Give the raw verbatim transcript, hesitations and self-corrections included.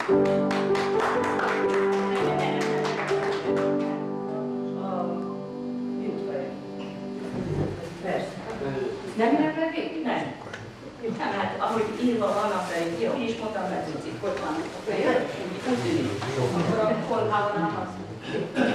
Persze. Nem írnak végig? Nem. Nem, hát ahogy írva van a fejük, jó, is mondtam, mert úgy van a fejük, úgy tűnik. Akkor a kolhában nem használjuk.